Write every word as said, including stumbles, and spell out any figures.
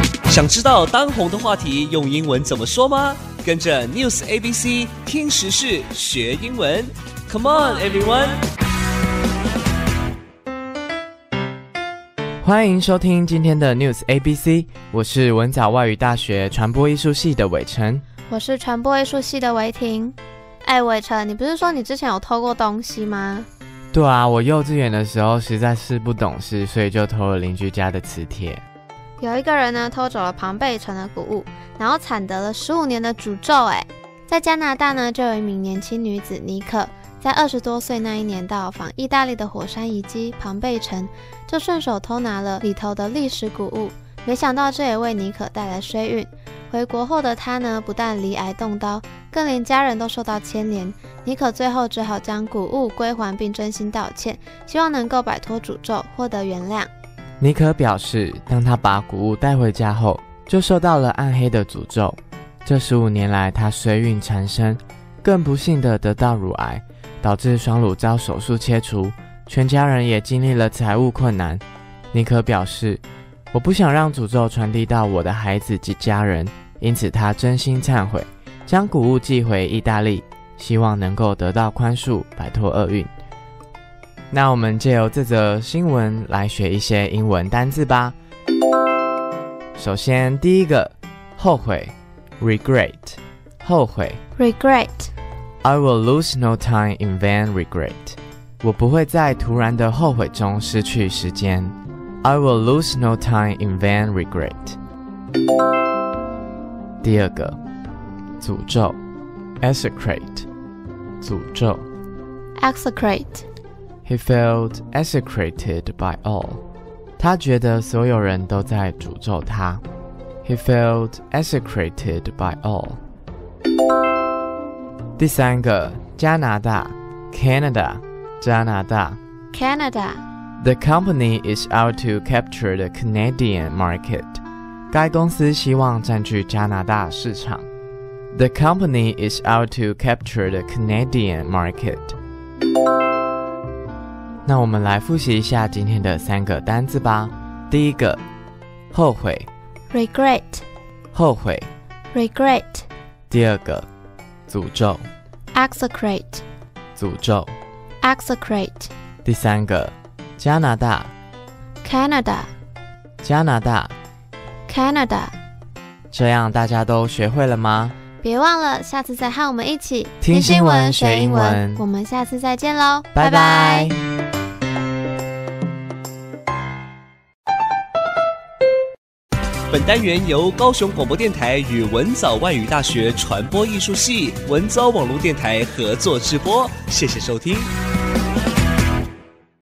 想知道当红的话题用英文怎么说吗？跟着 News A B C 听时事学英文 Come on everyone。 欢迎收听今天的 News A B C， 我是文藻外语大学传播艺术系的伟成。 我是传播艺术系的维婷。哎，伟成，你不是说你之前有偷过东西吗？ 对啊，我幼稚园的时候实在是不懂事，所以就偷了邻居家的磁铁。 有一个人呢偷走了庞贝城的谷物，然后惨得了十五年的诅咒。哎，在加拿大呢，就有一名年轻女子妮可，在二十多岁那一年到访意大利的火山遗迹庞贝城，就顺手偷拿了里头的历史谷物，没想到这也为妮可带来衰运。回国后的她呢，不但罹癌动刀，更连家人都受到牵连。妮可最后只好将谷物归还，并真心道歉，希望能够摆脱诅咒，获得原谅。 妮可表示，当她把谷物带回家后，就受到了暗黑的诅咒。这十五年来，她衰运缠身，更不幸地得到乳癌，导致双乳遭手术切除，全家人也经历了财务困难。妮可表示，我不想让诅咒传递到我的孩子及家人，因此她真心忏悔，将谷物寄回意大利，希望能够得到宽恕，摆脱厄运。那我们借由这则新闻来学一些英文单字吧。首先第一个，后悔 regret， 后悔 regret I will lose no time in vain regret， 我不会在突然的后悔中失去时间。 I will lose no time in vain regret。 第二个，诅咒 execrate， 诅咒 execrate He felt execrated by all， 他觉得所有人都在诅咒他。 He felt execrated by all。 第三个，加拿大 Canada， 加拿大 Canada The company is out to capture the Canadian market， 该公司希望占据加拿大市场。 The company is out to capture the Canadian market。那我们来复习一下今天的三个单字吧。第一个，后悔 regret 后悔。 regret 第二个，诅咒 execrate 诅咒。 execrate 第三个，加拿大 Canada 加拿大 Canada。 这样大家都学会了吗？ 别忘了下次再和我们一起听新闻学英文。 我们下次再见咯， 拜拜。 本单元由高雄广播电台与文藻外语大学传播艺术系文藻网络电台合作直播，谢谢收听。